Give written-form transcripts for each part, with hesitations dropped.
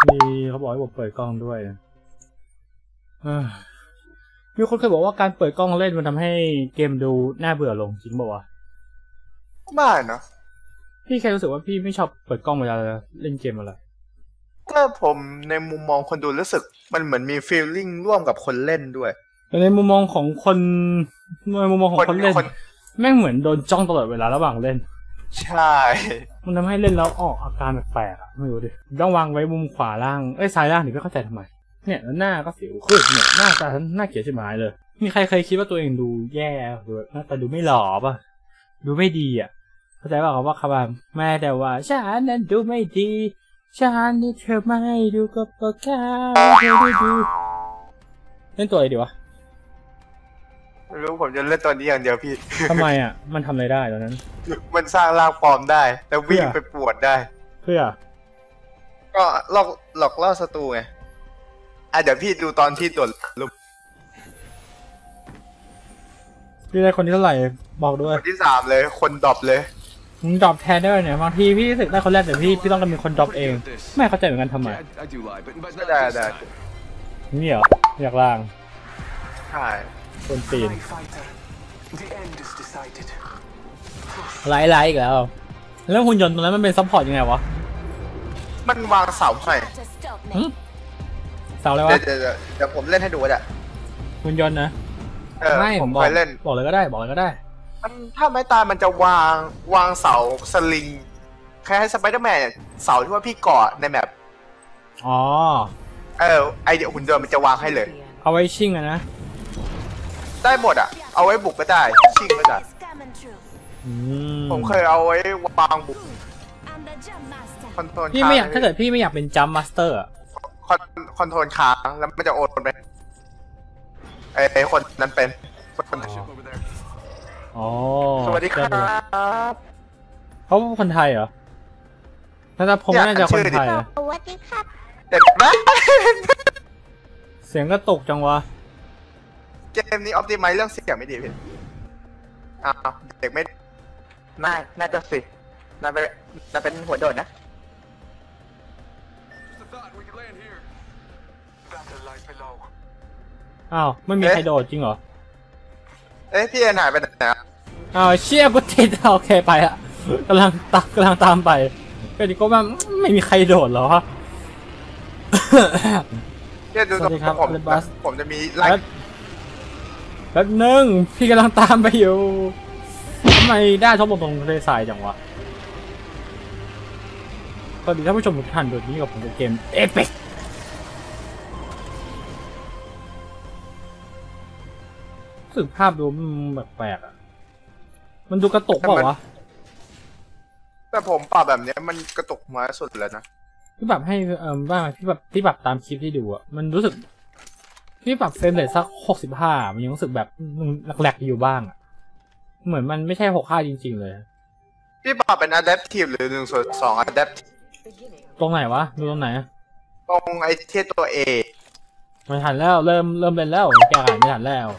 มีเขาบอกให้ผมเปิดกล้องด้วยมีคนเคยบอกว่าการเปิดกล้องเล่นมันทำให้เกมดูน่าเบื่อลงจริงป่าวะไม่นะพี่แค่รู้สึกว่าพี่ไม่ชอบเปิดกล้องเวลาเล่นเกมอะไรถ้าผมในมุมมองคนดูรู้สึกมันเหมือนมีฟีลลิ่งร่วมกับคนเล่นด้วยแต่ในมุมมองของคนเล่นแม่งเหมือนโดนจ้องตลอดเวลาระหว่างเล่นใช่มันทำให้เล่นแล้วออกอาการแปลกๆไม่รู้ดิต้องวางไว้มุมขวาล่างซ้ายล่างถึงไม่เข้าใจทำไมเนี่ยแล้วหน้าก็สิวขึ้นเนี่ยหน้าตาหน้าเกลียดชิบหายเลยมีใครเคยคิดว่าตัวเองดูแย่หรือหน้าตาดูไม่หล่อป่ะดูไม่ดีอ่ะเข้าใจป่ะว่าคำว่าแม่แต่ว่าฉันนั้นดูไม่ดีฉันนี่เธอไม่ดูก็ปะก้าเธอไม่ดูเล่นตัวอะไรดีวะไม่รู้ผมจะเล่นตัวนี้อย่างเดียวพี่ทำไมอ่ะมันทำอะไรได้ตอนนั้นมันสร้างร่างปลอมได้แล้ววิ่งไปปวดได้เพื่อก็หลอกล่อศัตรูไงเดี๋ยวพี่ดูตอนที่โดดลุมพี่ได้คนที่เท่าไหร่บอกด้วยคนที่3เลยคนดรอปเลยมึงดรอปแทนได้เนี่ยบางทีพี่รู้สึกได้คนแรกแต่พี่ต้องการมีคนดรอปเองไม่เข้าใจเหมือนกันทำไมได้นี่เหรออยากล่างใช่คนตีนไล่อีกแล้วแล้วหุ่นยนต์ตรงนั้นมันเป็นซัพพอร์ตยังไงวะมันวางเสาให้เสาอะไรวะเดี๋ยวผมเล่นให้ดูอ่ะหุ่นยนต์นะไม่ผมเคยเล่นบอกเลยก็ได้มันถ้าไม่ตายมันจะวางเสาสลิงคล้ายๆสไปเดอร์แมนเสาที่ว่าพี่เกาะในแมปไอเดียหุ่นยนต์มันจะวางให้เลยเอาไว้ชิ่งอะนะได้หมดอ่ะเอาไว้บุกก็ได้ชิงก็ได้ผมเคยเอาไว้วางบุกพี่ไม่อยากถ้าเกิดพี่ไม่อยากเป็นจัมป์มาสเตอร์คอนโทรลค้างแล้วมันจะโอนไปไอคนนั้นเป็นสวัสดีครับเขาเป็นคนไทยเหรอถ้าผมน่าจะคนไทยสวัสดีครับเด็กนะเสียงก็ตกจังวะเกมนี้ออปติไมซ์เรื่องเสียงไม่ดีพี่เด็กไม่น่าจะสิน่าเป็นหัวโดดนะอ้าวไม่มีใครโดดจริงเหรอพี่เอ็นหายไปไหนเชี่ยกูติดโอเคไปอะกำลังตามไปก็ดิโก้ว่าไม่มีใครโดดเหรอสวัสดีครับผมจะมีไลฟ์แป๊บนึงพี่กำลังตามไปอยู่ทำไมได้ชอบลงตรงทะเลทรายจังวะสวัสดีท่านผู้ชมทุกท่านโดยนี้กับผมเกมเอพิกรู้สึกภาพดูมันแปลกๆอ่ะมันดูกระตุกเปล่าวะแต่ผมปรับแบบนี้มันกระตุกมาสุดเลยนะที่แบบให้ว่าที่แบบตามคลิปที่ดูอ่ะมันรู้สึกที่ปรับเฟรมเรทสัก65มันยังรู้สึกแบบแหลกๆอยู่บ้างอ่ะเหมือนมันไม่ใช่65จริงๆเลยที่ปรับเป็น adaptive หรือ1/2 adaptive ตรงไหนวะดูตรงไหนตรงไอเทสตัว A ไม่ทันแล้วเริ่มเป็นแล้วแก้ไขไม่ทันแล้ว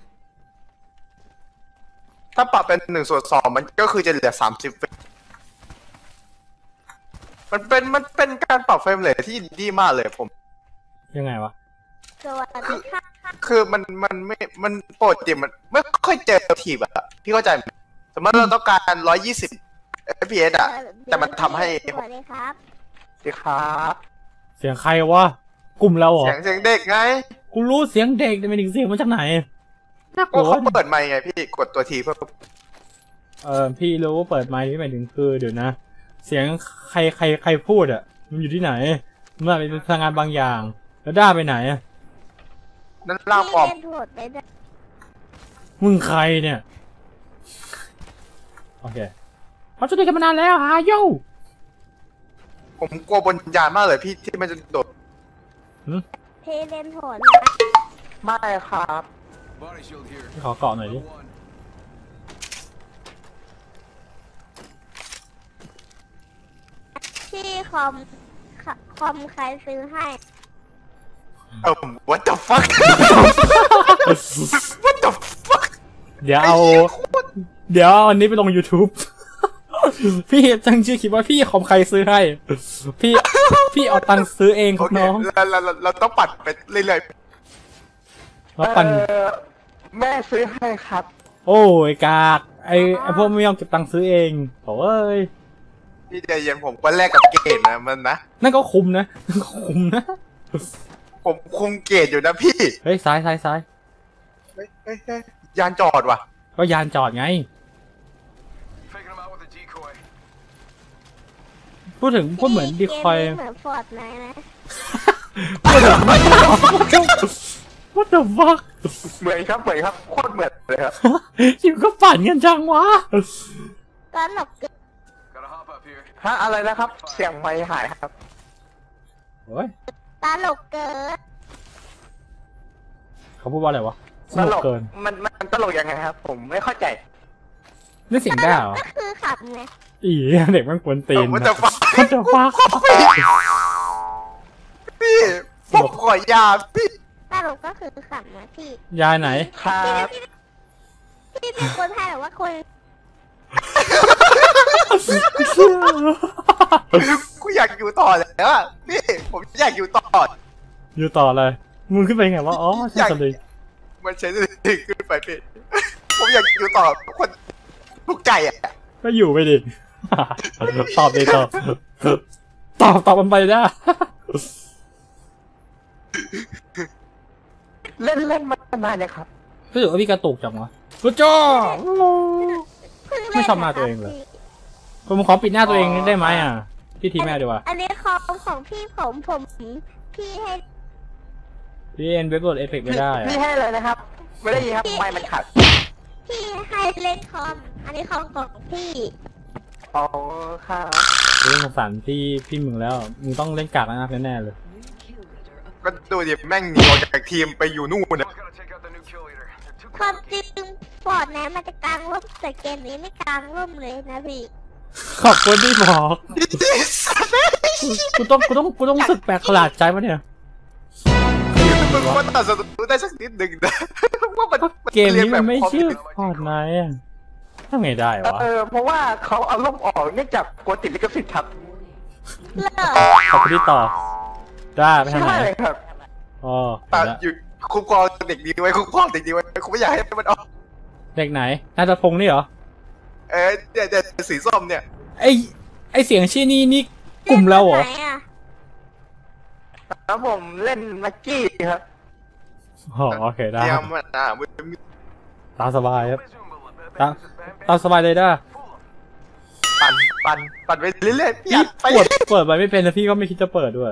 ถ้าปรับเป็น1/2มันก็คือจะเหลือ30เฟรมมันเป็นการปรับเฟรมเรทที่ดีมากเลยผมยังไงวะคือมันโปรดจิมันไม่ค่อยเจอทีแบบพี่เข้าใจไหมสมมติเราต้องการ120 fps แต่มันทำให้สวัสดีครับเสียงใครวะกลุ่มเราเหรอเสียงเด็กไงกูรู้เสียงเด็กแต่ไม่ถึงเสียงมาจากไหนก็เขาเปิดไมค์ไงพี่กดตัวทีเพื่อพี่รู้ว่าเปิดไมค์ที่หมายถึงคือเดี๋ยวนะเสียงใครพูดอ่ะมันอยู่ที่ไหนมันเป็นพลังงานบางอย่างแล้วด้าไปไหนนั่นล่างปลอมมึงใครเนี่ยโอเคเขาจะได้กันมานานแล้วฮาโยผมกลัวบนยานมากเลยพี่ที่มันจะโดดเพเลนโหดไม่ครับขอเกาะหน่อยดิที่คอมใครซื้อให้ what the fuck what the fuck เดี๋ยวอันนี้ไปลง YouTube พี่จังชื่อคิดว่าพี่คอมใครซื้อให้พี่พี่เอาตังค์ซื้อเองคโอรับเคน้องเราต้องปัดไปเรื่อยแล้วปั่นแม่ซื้อให้ครับโอ้ยกากไอพวกไม่ยอมเก็บตังค์ซื้อเองโอ้ยๆพี่ใจเย็นผมก็แลกกับเกรดนะมันนะนั่นก็คุมนะนั่นก็คุมนะผมคุมเกรดอยู่นะพี่เฮ้ยซ้ายเฮ้ยยานจอดว่ะก็ยานจอดไง พูดเหมือนดีคอยเกมนี้เหมือนฟอร์ดไนท์นะ What the fuck เหมือนครับโคตรเหมือนเลยครับชิมก็ปั่นกันจังวะก็หลบเกินฮะอะไรนะครับ เสียงไม่หายครับโอ้ยตลกเกินเขาพูดว่าอะไรวะสตนุลกกเกินมันตลกยังไงครับ ผมไม่เข้าใจนี่เสียงได้เหรอก็คือขับไงอีเด็กมันกวนตีนมันจะฟังมันจะฟักพี่ผมขอยาพี่ตลกก็คือขับนะพี่ยายไหนครับพี่เป็นคนไทยหรือว่าคนกูอยากอยู่ต่อแล้วอะพี่ผมอยากอยู่ต่ออยู่ต่อเลยมึงขึ้นไปไงวะอ๋อใช่สลิงมันใช้ดึงขึ้นไปพี่ผมอยากอยู่ต่อคนทุกใจอ่ะก็อยู่ไปดิ ตอบดิตอบมันไปได้เล่นมานานยังครับรู้สึกว่าพี่กระตุกจังวะกูจ้าเพิ่งเล่นไม่ชอบหน้าตัวเองเลย ผมขอปิดหน้าตัวเองได้ไหมอ่ะพี่ทีแม่ดีกว่าอันนี้คอมของพี่ผมพี่ให้พี่เอ็นเว็บบดเอฟเฟกต์ไม่ได้พี่อะให้เลยนะครับ ไม่ได้ยินครับไม่มันขัดพี่ให้เล่นคอม อันนี้คอมของพี่อ๋อครับเรื่องสงสารพี่มึงแล้วมึงต้องเล่นกากนะแน่ๆเลยก็ดูดิแม่งหนีออกจากทีมไปอยู่นู่นนะความจริงฟอร์ดนะมันจะกลางร่มแต่เกมนี้ไม่กลางร่มเลยนะพี่ขอบคุณที่บอกกูต้องรู้สึกแปลกประหลาดใจวะเนี่ยมึงว่าตัดสตูได้สักนิดหนึ่งนะว่ามันเกมนี้มันไม่ชื่อพอร์ตไนท์อะทำไงได้วะเพราะว่าเขาเอาล่มออกเนื่องจากกลัวติดลิขสิทธิ์ครับเลิกขอบคุณที่ต่อได้ไปทางไหนใช่ครับอ๋อตัดอยู่คุ้มครองเด็กดีไว้คุ้มครองเด็กดีไว้กูไม่อยากให้มันออกเด็กไหนนาตาพงษ์นี่เหรอเนี่ยสีส้มเนี่ยไอเสียงชี้นี่กลุ่มเราเหรอล่นแบบไหนอะแล้วผมเล่นลักกี้ครับอ๋อโอเคได้เตรียมมันอ่ะมึงตามสบายครับตามสบายเลยได้ปั่นไปเรื่อยๆพี่อยากไปเปิดไปไม่เป็นแล้วพี่ก็ไม่คิดจะเปิดด้วย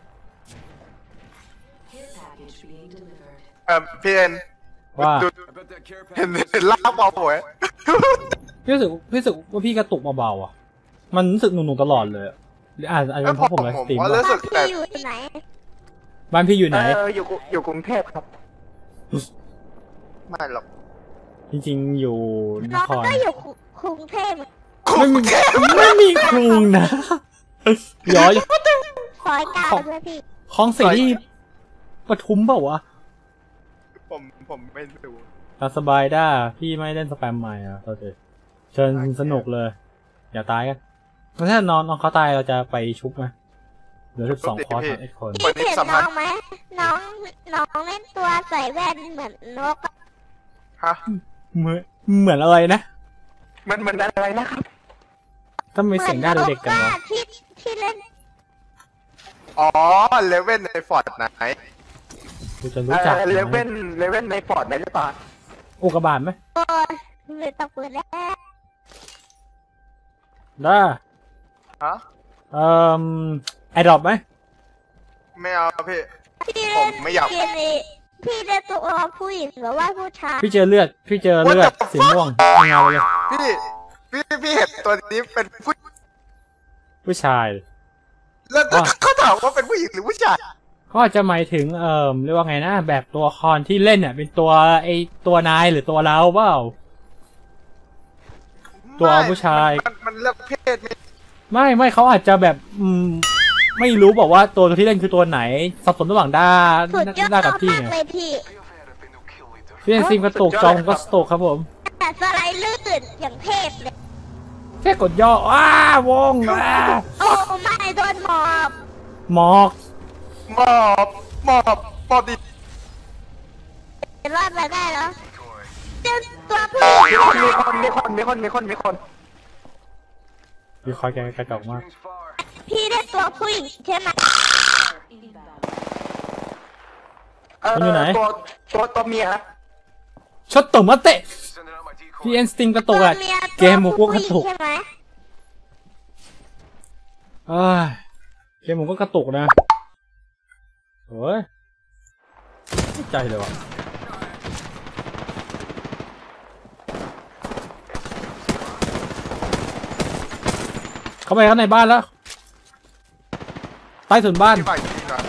พี่เอ็นว่าดูเห็นลากบอลหวยพี่รู้สึกว่าพี่กระตุกเบาๆอ่ะ มันรู้สึกหนุ่มๆตลอดเลยอะหรืออาจจะเป็นเพราะผมไลฟ์สตรีมว่าด้วยรู้สึกแต่พี่อยู่ไหนบ้านพี่อยู่ไหนอยู่กรุงเทพครับไม่หรอกจริงๆอยู่นน้องครก็อยู่กรุงเทพไม่มีครูนะย้อยคอยกลางด้วยพี่คลองสีที่ปทุมเปล่าวะผมไม่ดูตามสบายได้พี่ไม่เล่นสแปมใหม่อ่ะโอเคเชิญสนุกเลย อย่าตายกันแล้วถ้าน้องเขาตายเราจะไปชุบไหมเหลือ12 คอร์สเอ็ดคนพี่เห็นน้องไหมน้องเล่นตัวใส่แว่นเหมือนนกอะฮะเหมือนอะไรนะมันเหมือนอะไรนะครับทำไมเสียงได้าดูเด็กกันวะที่เล่นอ๋อเลเว่นในฟอร์ดไหนกูจะรู้จักเลเว่นในฟอร์ดไหนหรือเปล่าอุกกาบาตไหมโอ้ยเลยตะปืนแล้วได้ฮะไอดรอปไหมไม่เอาพี่พี่ผเล่มนไม่อยากเกมนี้พี่เล่นตัวผู้หญิงหรือว่าผู้ชายพี่เจอเลือดสีม่วงยังไงเลยพี่เห็นตัวนี้เป็นผู้ผู้ชายแล้วเขาถามว่าเป็นผู้หญิงหรือผู้ชายก็อาจจะหมายถึงเรียกว่าไงนะแบบตัวละครที่เล่นเนี่ยเป็นตัวตัวนายหรือตัวเราเปล่า ตัวผู้ชายมันเลือกเพศไม่ไม่เขาอาจจะแบบไม่รู้บอกว่าตัวที่เล่นคือตัวไหนสับสนระหว่างด้าสุดยอดด้ากับพี่มากไงเลยพี่พี่เล่นซิมกระตุกจอมก็สโตกครับผมแต่สไลด์ลื่นอย่างเทพเลยแค่กดย่อวงโอ้ไม่โดนหมอบหมอกหมอบดิจะรอดมาได้เหรอเจอตัวผู้มีคนดีคอยแกกระจอกมากพี่ได้ตัวผู้หญิงใช่ไหมมันอยู่ไหนตัวเมียช็อตตกมาเตะพี่เอ็นสติงกระตุกอะเกมหมูก็กระตุกใช่ไหมเกมหมูก็กระตุกนะโอ้ยไม่ใจเลยวะเข้าไปข้างในบ้านแล้วใต้ถุนบ้านพี่ฝ่ายยิงนะ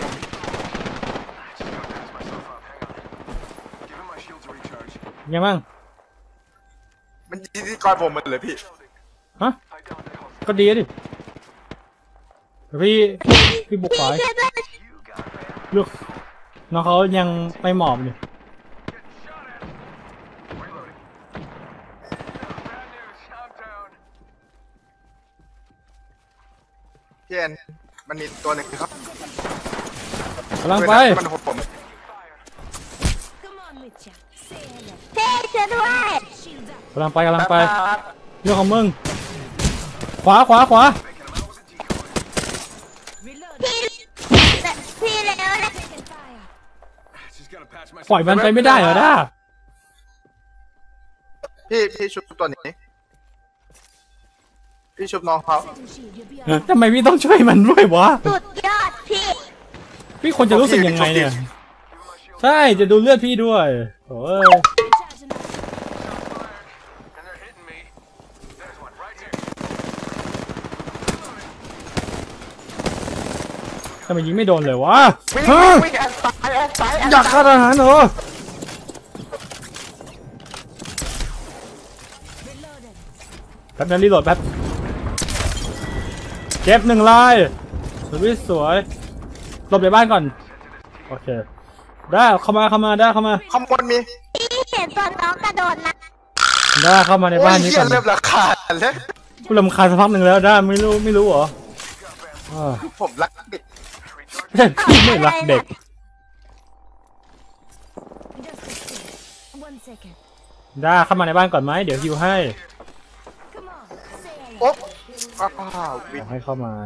ยังบ้างมันยิงที่ก้อยผมมันเลยพี่ฮะก็ดีดิพี่บุกขวายช่วยด้วยลูกน้องเขายังไม่หมอบเลยพี่แอนมันมีตัวหนึ่งครับกำลังไปมันหดผมเท่ช่วยด้วยกำลังไปเรื่องของมึงขวาพี่เร็วเลยปล่อยมันไปไม่ได้เหรอด้าพี่ชุบตัวนี้พี่ชุบน้องเขาทำไมพี่ต้องช่วยมันด้วยวะสุดยอดพี่พี่ควรจะรู้สึกยังไงเนี่ยใช่จะดูเลือดพี่ด้วยโอ้ยทำไมยิงไม่โดนเลยวะวิ่งแอนซ้ายอยากฆ่าทหารเหรอแป๊บนั้นรีโหลดแป๊บเก็บ1 ลายสวิสสวยหลบในบ้านก่อนโอเคได้เข้ามาได้เข้ามาข้างบนมีพี่เห็นตัวน้องกระโดดนะได้เข้ามาในบ้านนี้ก่อนเริ่มราคาแล้วกูรำคาญสักพักหนึ่งแล้วได้ไม่รู้เหรอผมรักเด็กพี่ไม่รักเด็กได้เข้ามาในบ้านก่อนไหมเดี๋ยวฮิวให้โอ๊บอ้าววิอยากให้เข้ามา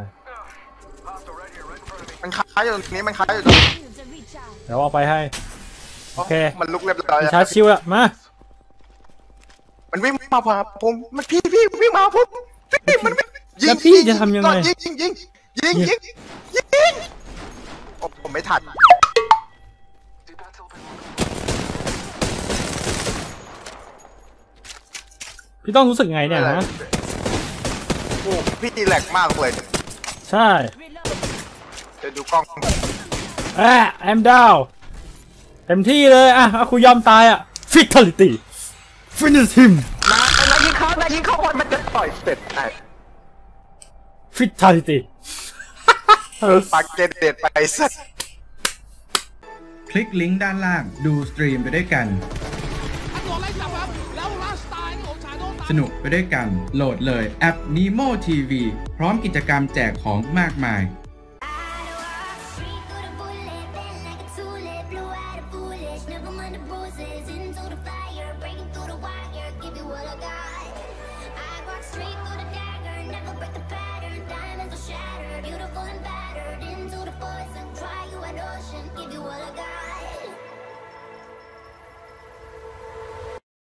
มันค้าอยู่ตรงนี้มันค้าอยู่ตรงนี้เดี๋ยวเอาไปให้โอเคมันลุกเรียบร้อยชาร์จชิวละมามันวิ่งมาพาผมมันพี่วิ่งมาผมพี่มันวิ่งแล้วพี่จะทำยังไงยิงโอ้ผมไม่ทันพี่ต้องรู้สึกไงเนี่ยฮะโอ้พี่แหลกมากเลยใช่เดี๋ยวดูกล้องแอมดาวเต็มที่เลยอ่ะคุยอมตายอ่ะ Fatality Finish him นายยิงเข้าคนมันจะปล่อยเสร็จ Fatality ปากเกนเด็ดไปสักคลิกลิงก์ด้านล่างดูสตรีมไปด้วยกัน สนุกไปด้วยกันโหลดเลยแอป Nemo TV พร้อมกิจกรรมแจกของมากมาย